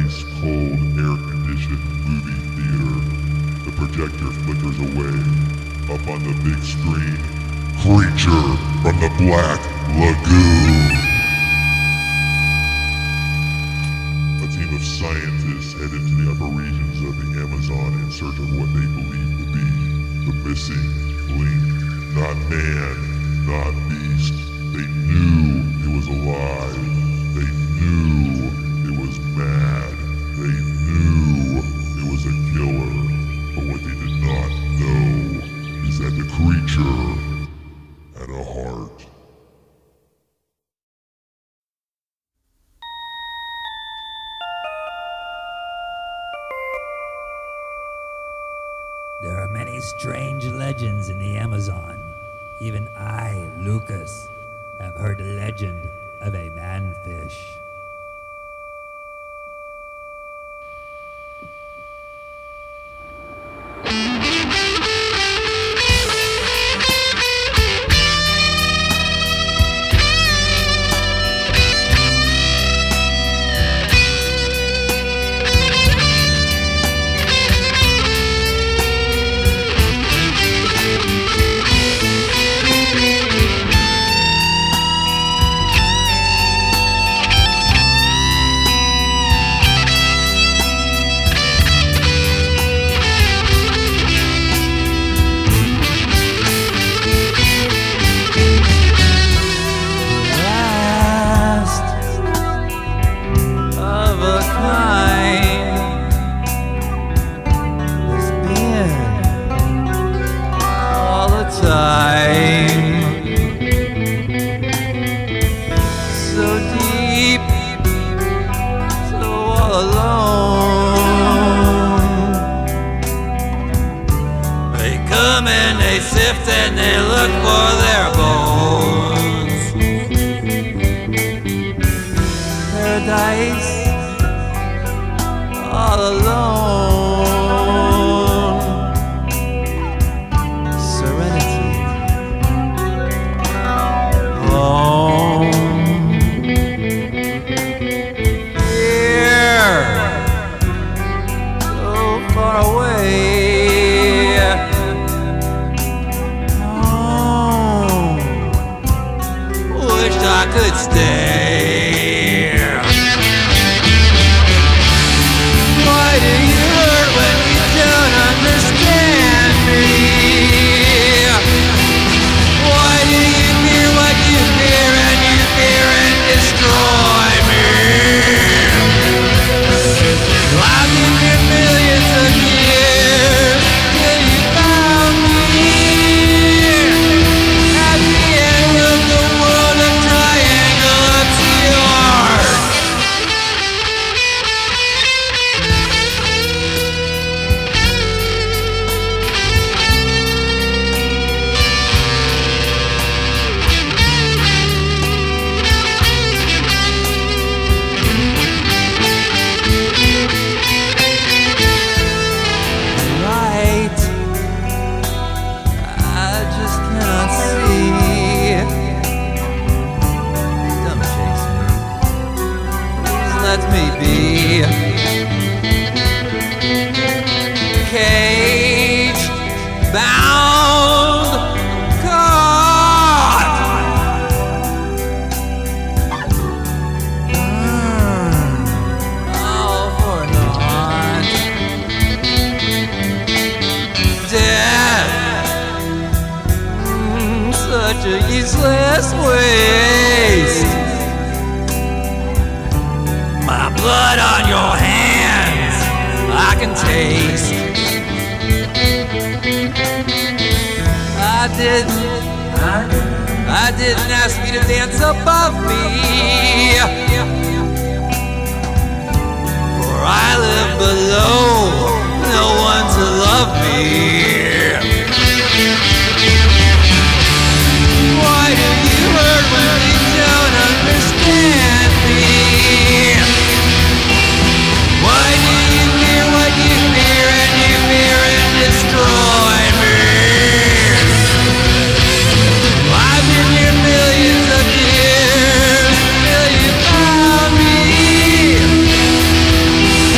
ice cold air-conditioned movie theater. The projector flickers away. Up on the big screen, Creature from the Black Lagoon. A team of scientists head into the upper regions of the Amazon in search of what they believe to be the missing link. Not man, not beast. They knew it was alive. They knew it was mad. They knew it was a killer. But what they did not know is that the creature had a heart. There are many strange legends in the Amazon. Even I, Lucas, have heard the legend of a manfish. I didn't ask you to dance above me, for I live below, no one to love me. Why do you hurt when you don't understand me? Why do you fear what you fear and you fear and destroy me? I've been here millions of years till you found me.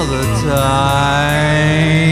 all the time.